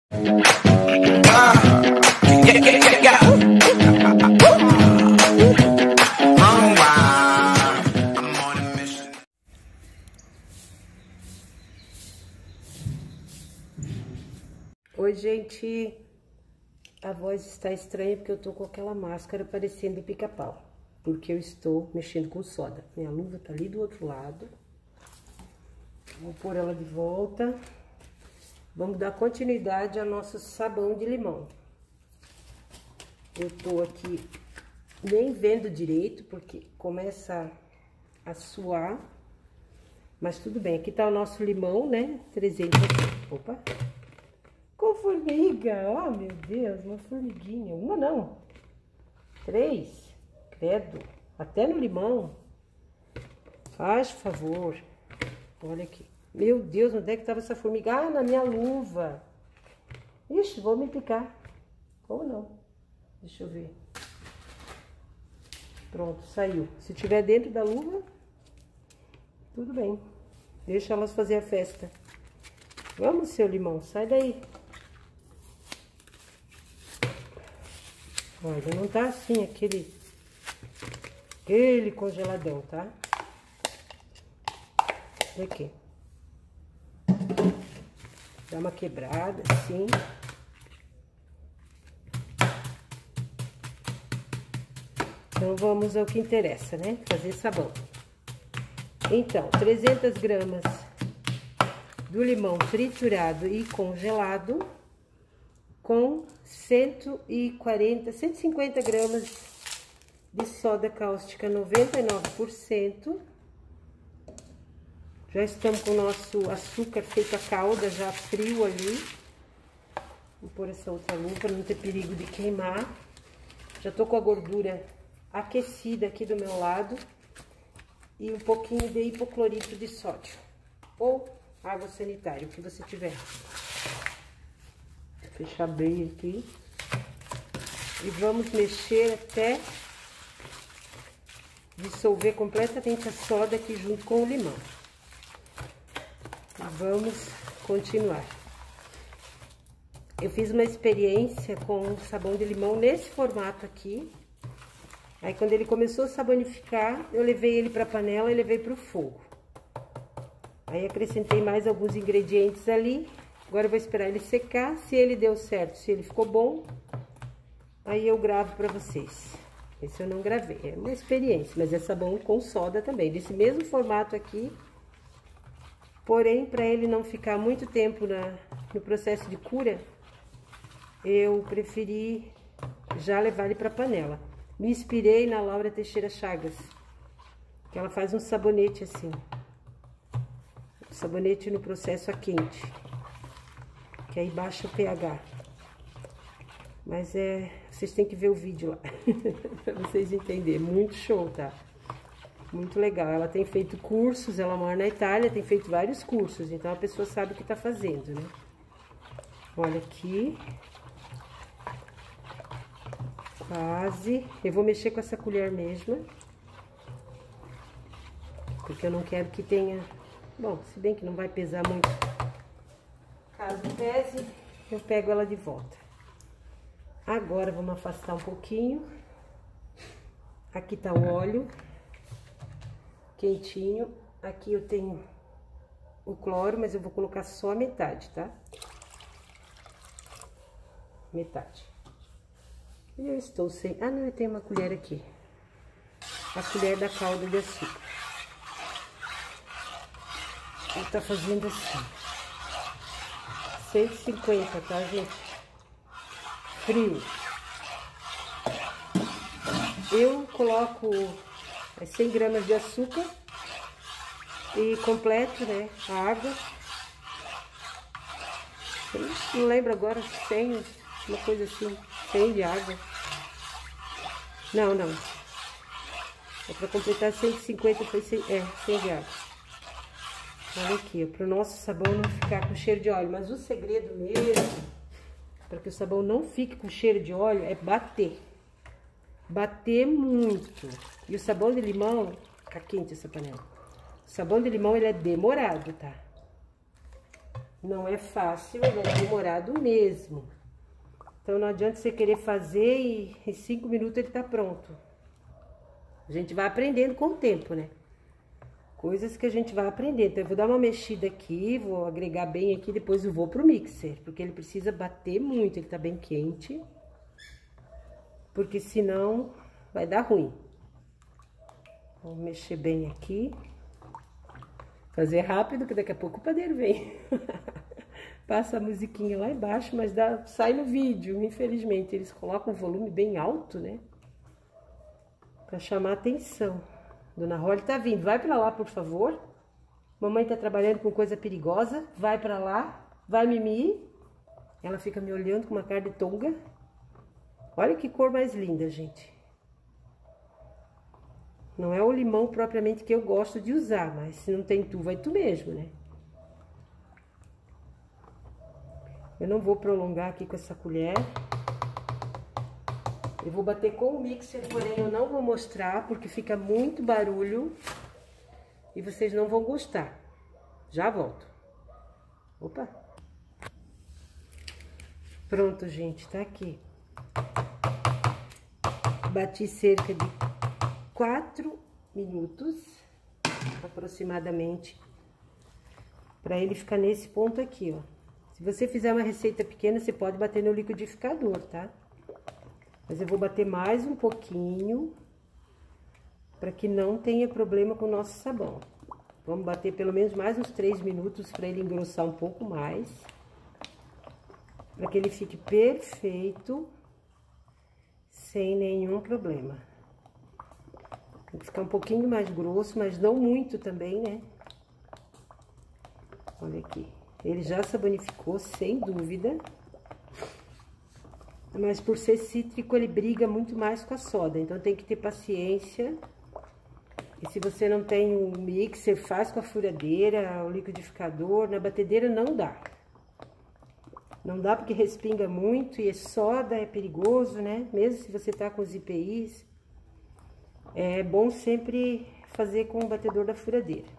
Oi, gente, a voz está estranha porque eu tô com aquela máscara parecendo pica-pau, porque eu estou mexendo com soda. Minha luva tá ali do outro lado. Vou pôr ela de volta. Vamos dar continuidade ao nosso sabão de limão. Eu tô aqui nem vendo direito, porque começa a suar. Mas tudo bem, aqui tá o nosso limão, né? 300... Opa! Com formiga! Oh, meu Deus, uma formiguinha. Uma não. 3. Credo. Até no limão. Faz favor. Olha aqui. Meu Deus, onde é que tava essa formiga? Ah, na minha luva. Ixi, vou me picar. Ou não. Deixa eu ver. Pronto, saiu. Se tiver dentro da luva, tudo bem. Deixa elas fazer a festa. Vamos, seu limão, sai daí. Olha, não tá assim aquele congeladão, tá? Olha aqui. Dá uma quebrada, assim. Então, vamos ao que interessa, né? Fazer sabão. Então, 300 gramas do limão triturado e congelado com 150 gramas de soda cáustica 99%. Já estamos com o nosso açúcar feito a calda, já frio ali. Vou pôr essa outra luva para não ter perigo de queimar. Já tô com a gordura aquecida aqui do meu lado. E um pouquinho de hipoclorito de sódio. Ou água sanitária, o que você tiver. Vou fechar bem aqui. E vamos mexer até dissolver completamente a soda aqui junto com o limão. Vamos continuar. Eu fiz uma experiência com o sabão de limão nesse formato aqui. Aí, quando ele começou a sabonificar, eu levei ele para a panela e levei para o fogo. Aí, acrescentei mais alguns ingredientes ali. Agora, eu vou esperar ele secar. Se ele deu certo, se ele ficou bom, aí eu gravo para vocês. Esse eu não gravei, é uma experiência, mas é sabão com soda também, desse mesmo formato aqui. Porém, para ele não ficar muito tempo no processo de cura, eu preferi já levar ele para a panela. Me inspirei na Laura Teixeira Chagas, que ela faz um sabonete assim. Sabonete no processo a quente, que aí baixa o pH. Mas vocês têm que ver o vídeo lá, para vocês entenderem. Muito show, tá? Muito legal. Ela tem feito cursos, ela mora na Itália, tem feito vários cursos, então a pessoa sabe o que tá fazendo, né? Olha aqui. Quase. Eu vou mexer com essa colher mesmo, porque eu não quero que tenha... Bom, se bem que não vai pesar muito. Caso pese, eu pego ela de volta. Agora, vamos afastar um pouquinho. Aqui tá o óleo quentinho. Aqui eu tenho o cloro, mas eu vou colocar só a metade, tá? Metade. E eu estou sem... Ah, não, eu tenho uma colher aqui. A colher da calda de açúcar. Ele tá fazendo assim. 150, tá, gente? Frio. Eu coloco 100 gramas de açúcar e completo, né, a água. Eu não lembro agora, 100, uma coisa assim, 100 de água. Não. É para completar 150, foi 100 de água. Olha aqui, para o nosso sabão não ficar com cheiro de óleo. Mas o segredo mesmo, para que o sabão não fique com cheiro de óleo, é bater. Bater muito. E o sabão de limão, tá quente essa panela. O sabão de limão, ele é demorado, tá? não é fácil, ele é demorado mesmo. Então não adianta você querer fazer e em 5 minutos ele tá pronto. A gente vai aprendendo com o tempo, né? Coisas que a gente vai aprendendo. Então eu vou dar uma mexida aqui, vou agregar bem aqui, depois eu vou pro mixer, porque ele precisa bater muito, ele tá bem quente. Porque senão vai dar ruim. Vamos mexer bem aqui. Fazer rápido, que daqui a pouco o padeiro vem. Passa a musiquinha lá embaixo, mas sai no vídeo, infelizmente. Eles colocam o volume bem alto, né? Pra chamar a atenção. Dona Holly tá vindo. Vai pra lá, por favor. Mamãe tá trabalhando com coisa perigosa. Vai pra lá. Vai, Mimi. Ela fica me olhando com uma cara de tonga. Olha que cor mais linda, gente. Não é o limão propriamente que eu gosto de usar, mas se não tem tu, vai tu mesmo, né? Eu não vou prolongar aqui com essa colher. Eu vou bater com o mixer, porém eu não vou mostrar, porque fica muito barulho e vocês não vão gostar. Já volto. Opa! Pronto, gente, tá aqui. Bati cerca de 4 minutos, aproximadamente, para ele ficar nesse ponto aqui, ó. Se você fizer uma receita pequena, você pode bater no liquidificador, tá? Mas eu vou bater mais um pouquinho, para que não tenha problema com o nosso sabão. Vamos bater pelo menos mais uns 3 minutos, para ele engrossar um pouco mais, para que ele fique perfeito, sem nenhum problema. Tem que ficar um pouquinho mais grosso, mas não muito também, né? Olha aqui. Ele já sabonificou, sem dúvida. Mas por ser cítrico, ele briga muito mais com a soda. Então tem que ter paciência. E se você não tem um mixer, faz com a furadeira, o liquidificador. Na batedeira não dá. Não dá porque respinga muito e é soda, é perigoso, né? Mesmo se você tá com os IPIs. É bom sempre fazer com o batedor da furadeira.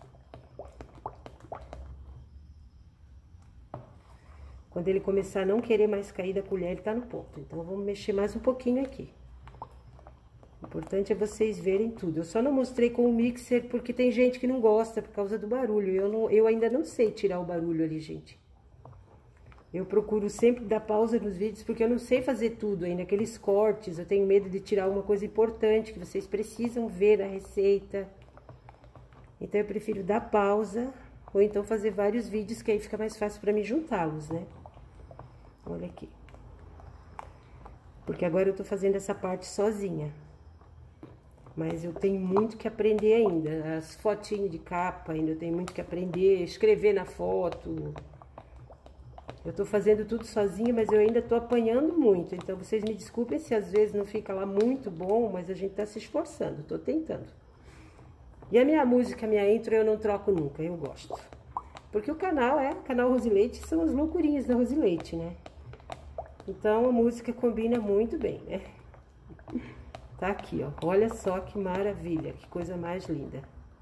Quando ele começar a não querer mais cair da colher, ele tá no ponto. Então, vamos mexer mais um pouquinho aqui. O importante é vocês verem tudo. Eu só não mostrei com o mixer porque tem gente que não gosta por causa do barulho. Eu ainda não sei tirar o barulho ali, gente. Eu procuro sempre dar pausa nos vídeos, porque eu não sei fazer tudo ainda, aqueles cortes. Eu tenho medo de tirar uma coisa importante que vocês precisam ver a receita. Então, eu prefiro dar pausa, ou então fazer vários vídeos, que aí fica mais fácil para mim juntá-los, né? Olha aqui. Porque agora eu tô fazendo essa parte sozinha. Mas eu tenho muito que aprender ainda. As fotinhas de capa ainda eu tenho muito que aprender, escrever na foto. Eu tô fazendo tudo sozinha, mas eu ainda tô apanhando muito. Então, vocês me desculpem se às vezes não fica lá muito bom, mas a gente tá se esforçando, tô tentando. E a minha música, a minha intro, eu não troco nunca, eu gosto. Porque o canal canal Rosileite, são as loucurinhas da Rosileite, né? Então, a música combina muito bem, né? Tá aqui, ó. Olha só que maravilha, que coisa mais linda.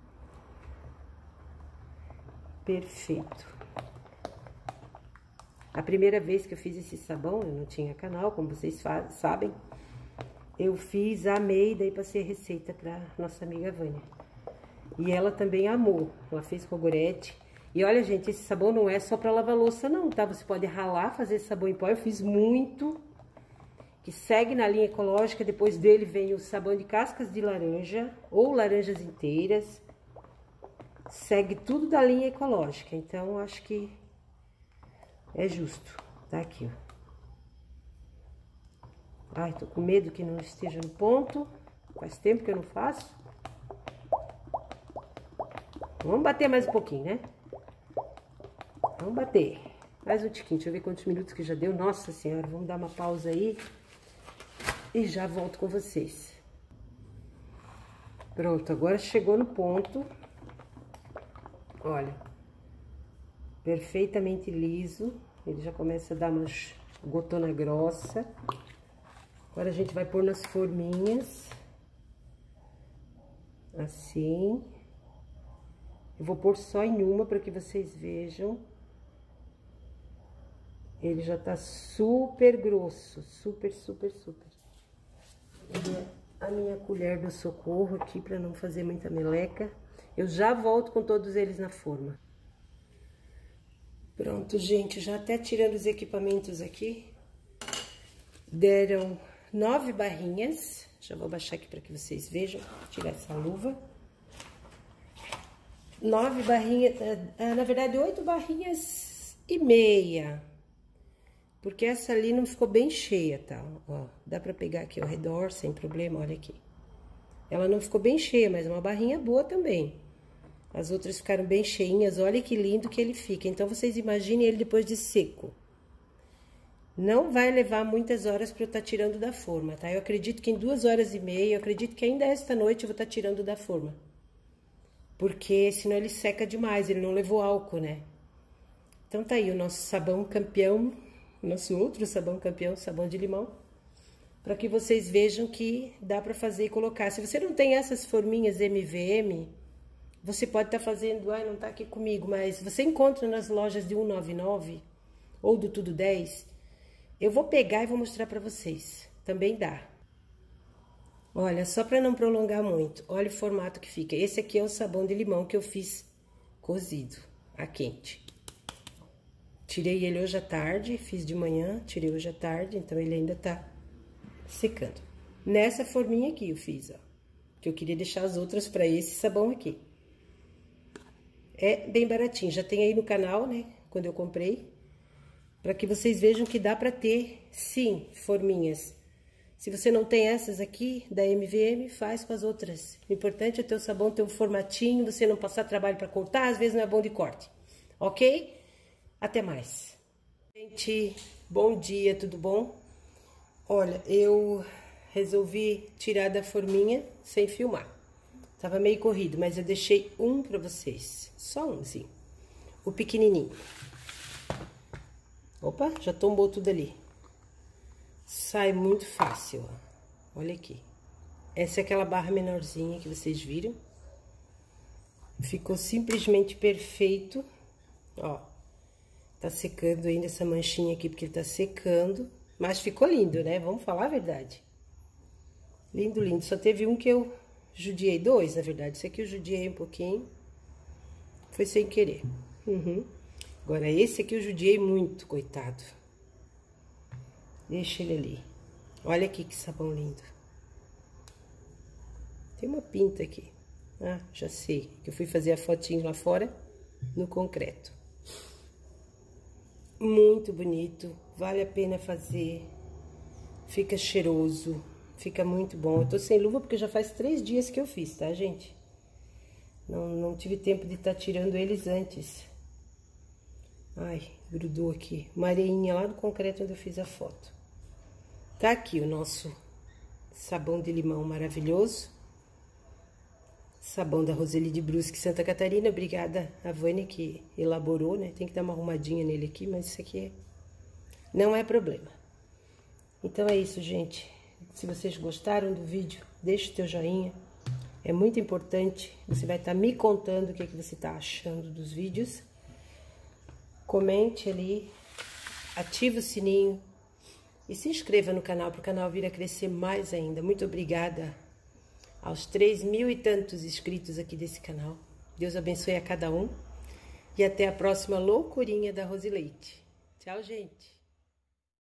Perfeito. A primeira vez que eu fiz esse sabão, eu não tinha canal, como vocês sabem. Eu fiz, amei, daí passei a receita pra nossa amiga Vânia. E ela também amou, ela fez com a Gorete. E olha, gente, esse sabão não é só pra lavar louça não, tá? Você pode ralar, fazer esse sabão em pó, eu fiz muito. Que segue na linha ecológica, depois dele vem o sabão de cascas de laranja, ou laranjas inteiras. Segue tudo da linha ecológica, então acho que é justo. Tá aqui, ó. Ai, tô com medo que não esteja no ponto. Faz tempo que eu não faço. Vamos bater mais um pouquinho, né? Vamos bater. Mais um tiquinho. Deixa eu ver quantos minutos que já deu. Nossa Senhora, vamos dar uma pausa aí. E já volto com vocês. Pronto, agora chegou no ponto. Olha. Perfeitamente liso. Ele já começa a dar umas gotona grossa. Agora a gente vai pôr nas forminhas. Assim. Eu vou pôr só em uma para que vocês vejam. Ele já tá super grosso, super. Ele é a minha colher do socorro aqui pra não fazer muita meleca. Eu já volto com todos eles na forma. Pronto, gente, já até tirando os equipamentos aqui. Deram 9 barrinhas. Já vou baixar aqui para que vocês vejam. Tirar essa luva. 9 barrinhas, na verdade 8 barrinhas e meia. Porque essa ali não ficou bem cheia, tá? Ó, dá pra pegar aqui ao redor sem problema, olha aqui. Ela não ficou bem cheia, mas uma barrinha boa também. As outras ficaram bem cheinhas, olha que lindo que ele fica. Então, vocês imaginem ele depois de seco. Não vai levar muitas horas pra eu estar tirando da forma, tá? Eu acredito que em 2 horas e meia, eu acredito que ainda esta noite eu vou estar tirando da forma. Porque senão ele seca demais, ele não levou álcool, né? Então, tá aí o nosso sabão campeão, nosso outro sabão campeão, sabão de limão. Para que vocês vejam que dá pra fazer e colocar. Se você não tem essas forminhas MVM, você pode estar fazendo, ai, não tá aqui comigo, mas você encontra nas lojas de 1,99 ou do Tudo 10. Eu vou pegar e vou mostrar pra vocês. Também dá. Olha, só pra não prolongar muito, olha o formato que fica. Esse aqui é o sabão de limão que eu fiz cozido, a quente. Tirei ele hoje à tarde, fiz de manhã, tirei hoje à tarde, então ele ainda tá secando. Nessa forminha aqui eu fiz, ó. Que eu queria deixar as outras pra esse sabão aqui. É bem baratinho, já tem aí no canal, né, quando eu comprei. Pra que vocês vejam que dá pra ter, sim, forminhas. Se você não tem essas aqui, da MVM, faz com as outras. O importante é ter o sabão ter um formatinho, você não passar trabalho pra cortar, às vezes não é bom de corte. Ok? Até mais. Gente, bom dia, tudo bom? Olha, eu resolvi tirar da forminha sem filmar. Tava meio corrido, mas eu deixei um pra vocês. Só umzinho. O pequenininho. Opa, já tombou tudo ali. Sai muito fácil, ó. Olha aqui. Essa é aquela barra menorzinha que vocês viram. Ficou simplesmente perfeito. Ó. Tá secando ainda essa manchinha aqui, porque ele tá secando. Mas ficou lindo, né? Vamos falar a verdade. Lindo, lindo. Só teve um que eu judiei, 2, na verdade. Esse aqui eu judiei um pouquinho. Foi sem querer. Agora, esse aqui eu judiei muito, coitado. Deixa ele ali. Olha aqui que sabão lindo. Tem uma pinta aqui. Ah, já sei. Que eu fui fazer a fotinho lá fora, no concreto. Muito bonito. Vale a pena fazer. Fica cheiroso. Fica muito bom. Eu tô sem luva porque já faz 3 dias que eu fiz, tá, gente? Não tive tempo de estar tirando eles antes. Ai, grudou aqui. Uma areinha lá no concreto onde eu fiz a foto. Tá aqui o nosso sabão de limão maravilhoso. Sabão da Roseli de Brusque, Santa Catarina. Obrigada a Vânia que elaborou, né? Tem que dar uma arrumadinha nele aqui, mas isso aqui não é problema. Então é isso, gente. Se vocês gostaram do vídeo, deixe o teu joinha. É muito importante. Você vai estar me contando o que você está achando dos vídeos. Comente ali, ative o sininho e se inscreva no canal para o canal vir a crescer mais ainda. Muito obrigada aos 3.000 e tantos inscritos aqui desse canal. Deus abençoe a cada um e até a próxima loucurinha da Rosileite. Tchau, gente!